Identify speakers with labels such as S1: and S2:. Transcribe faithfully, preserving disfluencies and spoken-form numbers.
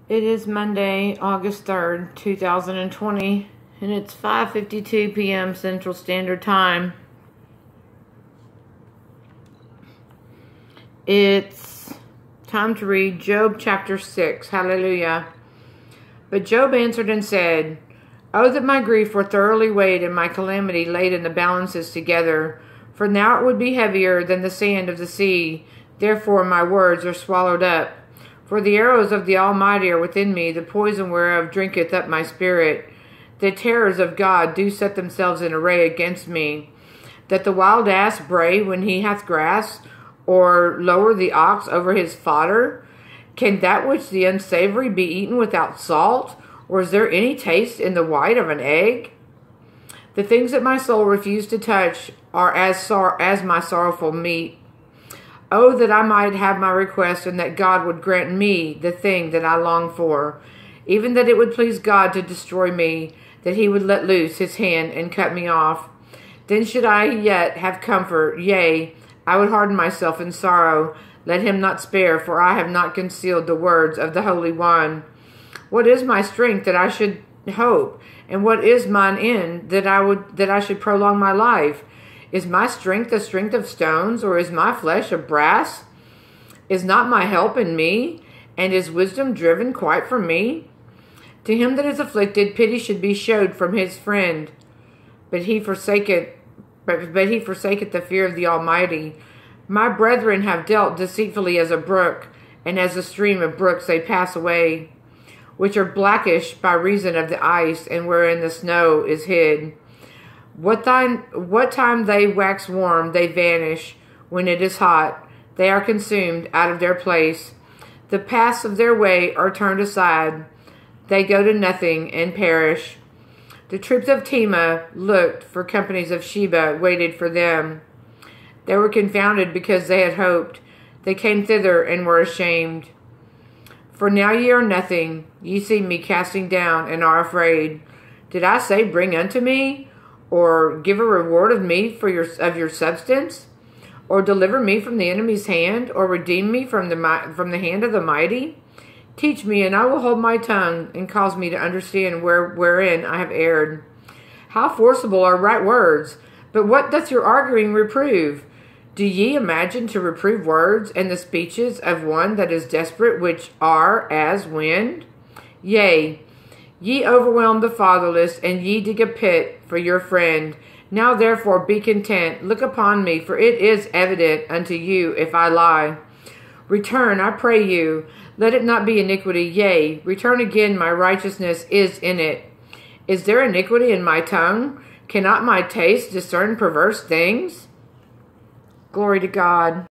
S1: It is Monday, August third, two thousand twenty, and it's five fifty-two p m Central Standard Time. It's time to read Job chapter six. Hallelujah. But Job answered and said, "Oh, that my grief were thoroughly weighed and my calamity laid in the balances together. For now it would be heavier than the sand of the sea. Therefore my words are swallowed up. For the arrows of the Almighty are within me, the poison whereof drinketh up my spirit. The terrors of God do set themselves in array against me. That the wild ass bray when he hath grass, or lower the ox over his fodder? Can that which the unsavoury be eaten without salt? Or is there any taste in the white of an egg? The things that my soul refused to touch are as sor as my sorrowful meat. Oh, that I might have my request, and that God would grant me the thing that I long for, even that it would please God to destroy me, that he would let loose his hand and cut me off. Then should I yet have comfort, yea, I would harden myself in sorrow. Let him not spare, for I have not concealed the words of the Holy One. What is my strength that I should hope, and what is mine end that I would that I should prolong my life? Is my strength the strength of stones, or is my flesh of brass? Is not my help in me, and is wisdom driven quite from me? To him that is afflicted, pity should be showed from his friend, but he forsaketh, but, but he forsaketh the fear of the Almighty. My brethren have dealt deceitfully as a brook, and as a stream of brooks they pass away, which are blackish by reason of the ice, and wherein the snow is hid. What time, what time they wax warm, they vanish. When it is hot, they are consumed out of their place. The paths of their way are turned aside. They go to nothing and perish. The troops of Tema looked for companies of Sheba, waited for them. They were confounded because they had hoped. They came thither and were ashamed. For now ye are nothing. Ye see me casting down and are afraid. Did I say, bring unto me? Or give a reward of me for your of your substance? Or deliver me from the enemy's hand? Or redeem me from the from the hand of the mighty? Teach me, and I will hold my tongue, and cause me to understand where wherein I have erred. How forcible are right words! But what doth your arguing reprove? Do ye imagine to reprove words, and the speeches of one that is desperate, which are as wind? Yea, ye overwhelm the fatherless, and ye dig a pit for your friend. Now therefore be content, look upon me, for it is evident unto you if I lie. Return, I pray you, let it not be iniquity, yea, return again, my righteousness is in it. Is there iniquity in my tongue? Cannot my taste discern perverse things? Glory to God.